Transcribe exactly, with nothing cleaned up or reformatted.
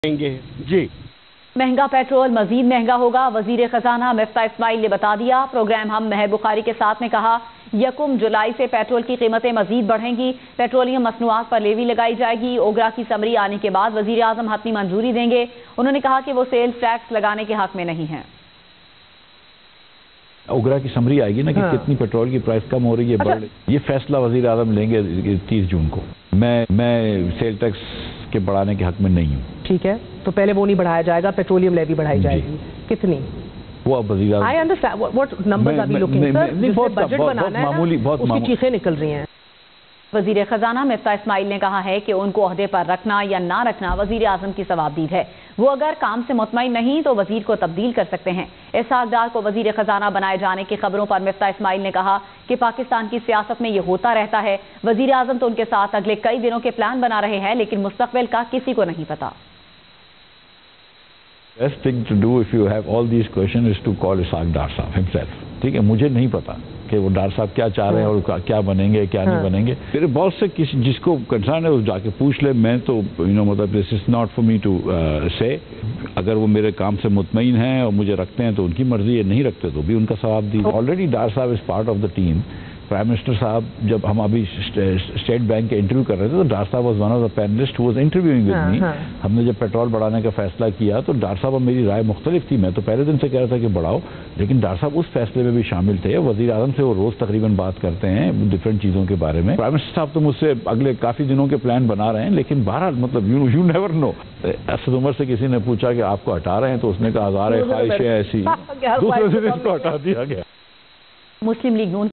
جی مہنگا پیٹرول مزید مہنگا ہوگا۔ وزیر خزانہ مفتاح اسماعیل نے بتا دیا۔ پروگرام ہم مہر بخاری کے ساتھ نے کہا یکم جولائی سے پیٹرول کی قیمتیں مزید بڑھیں گی۔ پیٹرولیم مصنوعات پر لیوی لگائی جائے گی۔ اوگرا کی سمری آنے کے بعد وزیر اعظم حتمی منظوری دیں گے۔ انہوں نے کہا کہ وہ سیلز ٹیکس لگانے کے حق میں نہیں ہیں۔ اوگرا کی سمری آئے گی نا کہ ہاں۔ کتنی پیٹرول کی پرائس کم ہو رہی ہے، بڑھ رہی ہے۔ یہ فیصلہ وزیر اعظم لیں گے تیس جون کو۔ میں میں سیل ٹیکس کے بڑھانے کے حق میں نہیں ہوں۔ ٹھیک ہے، تو پہلے وہ نہیں بڑھایا جائے گا، پیٹرولیم لیوی بڑھائی جائے گی۔ کتنی؟ وہ اب وزیر اعظم I understand what numbers are we looking sir, جس سے بجٹ بنانا ہے معمولی بہت اس کی چیخیں نکل رہی ہیں۔ وزیر خزانہ مفتاح اسماعیل نے کہا ہے کہ ان کو عہدے پر رکھنا یا نہ رکھنا وزیر اعظم کی ثوابدید ہے۔ وہ اگر کام سے مطمئن نہیں تو وزیر کو تبدیل کر سکتے ہیں۔ اسحاق ڈار کو وزیر خزانہ بنائے جانے کی خبروں پر مفتاح اسماعیل نے کہا کہ پاکستان کی سیاست میں یہ ہوتا رہتا ہے۔ وزیر اعظم تو ان کے ساتھ اگلے کئی دنوں کے پلان بنا رہے ہیں، لیکن مستقبل کا کسی کو نہیں پتا۔ Best thing to do if you have all these questions is to call Ishaq Dar Saab himself. ٹھیک ہے، مجھے نہیں پتا کہ وہ ڈار صاحب کیا چاہ رہے ہیں اور کیا بنیں گے کیا نہیں بنیں گے۔ پھر بہت سے کسی جس کو کنسرن ہے وہ جا کے پوچھ لے۔ میں تو یو نو مطلب this is not for me to say. اگر وہ میرے کام سے مطمئن ہیں اور مجھے رکھتے ہیں تو ان کی مرضی ہے، نہیں رکھتے تو بھی ان کا ثواب دی۔ آلریڈی ڈار صاحب is part of the team. Prime minister صاحب جب ہم ابھی اسٹیٹ بینک کے انٹرویو کر رہے تھے تو ڈار صاحب was one of the panelist who was interviewing with me. ہم نے جب پیٹرول بڑھانے کا فیصلہ کیا تو ڈار صاحب اور میری رائے مختلف تھی۔ میں تو پہلے دن سے کہہ رہا تھا کہ بڑھاؤ، لیکن ڈار صاحب اس فیصلے میں بھی شامل تھے۔ وزیر اعظم سے وہ روز تقریباً بات کرتے ہیں ڈفرینٹ چیزوں کے بارے میں۔ پرائم منسٹر صاحب تو مجھ سے اگلے کافی دنوں کے پلان بنا رہے ہیں، لیکن بہرحال مطلب you you never know. Asad Umar سے کسی نے پوچھا کہ آپ کو ہٹا رہے ہیں تو اس نے کہا ہزار خواہشیں ایسی، دوسرے دن اس کو ہٹا دیا گیا۔ مسلم لیگ نون